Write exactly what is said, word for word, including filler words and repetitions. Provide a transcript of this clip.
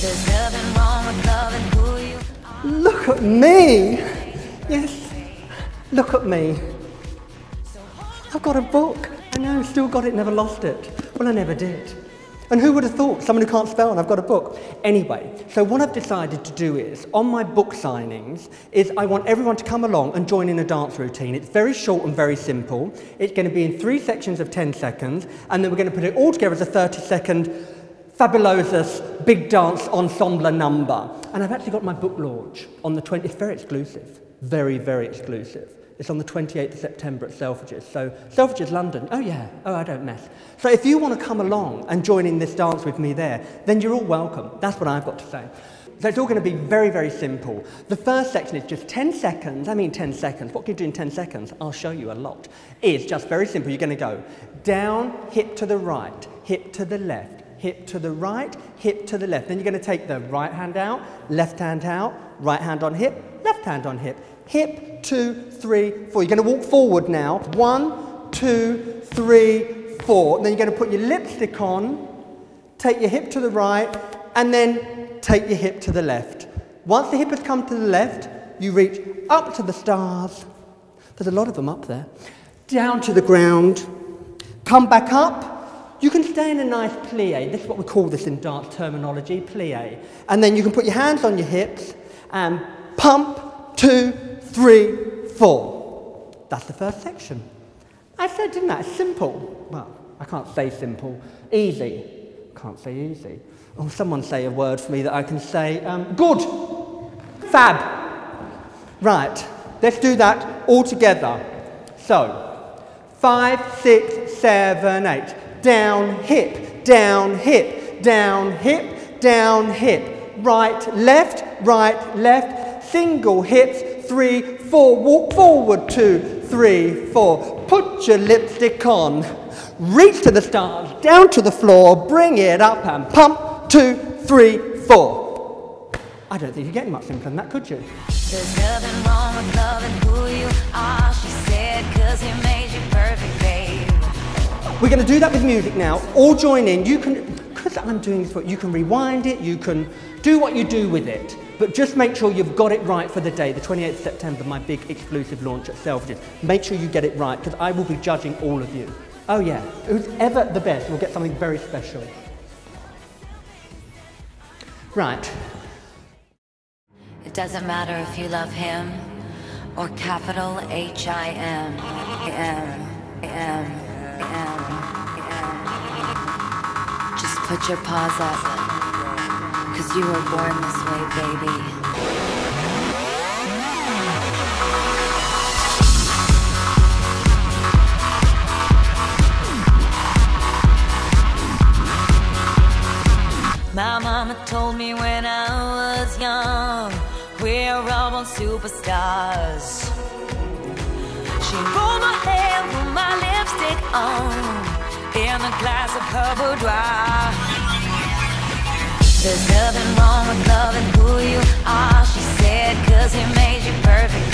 There's nothing wrong with loving who you are. Look at me! Yes, look at me. I've got a book. I know, still got it, never lost it. Well, I never did. And who would have thought? Someone who can't spell and I've got a book. Anyway, so what I've decided to do is, on my book signings, is I want everyone to come along and join in a dance routine. It's very short and very simple. It's going to be in three sections of ten seconds, and then we're going to put it all together as a thirty second fabulous big dance ensemble number. And I've actually got my book launch on the twentieth. It's very exclusive. Very, very exclusive. It's on the twenty-eighth of September at Selfridges. So, Selfridges, London. Oh, yeah. Oh, I don't mess. So if you want to come along and join in this dance with me there, then you're all welcome. That's what I've got to say. So it's all going to be very, very simple. The first section is just ten seconds. I mean ten seconds. What can you do in ten seconds? I'll show you a lot. It's just very simple. You're going to go down, hip to the right, hip to the left, hip to the right, hip to the left. Then you're going to take the right hand out, left hand out, right hand on hip, left hand on hip. Hip, two, three, four. You're going to walk forward now. One, two, three, four. And then you're going to put your lipstick on, take your hip to the right, and then take your hip to the left. Once the hip has come to the left, you reach up to the stars. There's a lot of them up there. Down to the ground. Come back up. You can stay in a nice plie. This is what we call this in dance terminology, plie. And then you can put your hands on your hips and pump, two, three, four. That's the first section. I said, didn't I? It's simple. Well, I can't say simple. Easy. Can't say easy. Oh, someone say a word for me that I can say. Um, good. Fab. Right. Let's do that all together. So, five, six, seven, eight. Down, hip, down, hip, down, hip, down, hip. Right, left, right, left. Single hips, three, four. Walk forward, two, three, four. Put your lipstick on. Reach to the stars, down to the floor. Bring it up and pump, two, three, four. I don't think you're getting much simpler than that, could you? There's nothing wrong with loving who you are, she said, cause he made you perfect, babe. We're going to do that with music now. All join in. You can, because I'm doing this, you can rewind it, you can do what you do with it. But just make sure you've got it right for the day, the twenty-eighth of September, my big exclusive launch at Selfridges. Make sure you get it right, because I will be judging all of you. Oh yeah, who's ever the best will get something very special. Right. It doesn't matter if you love him or capital H I M. M. M. M. M. Just put your paws up, cause you were born this way, baby. My mama told me when I was young, we're all born superstars. She rolled my hair, put my lipstick on, in a glass of her boudoir. There's nothing wrong with loving who you are, she said, cause he made you perfect.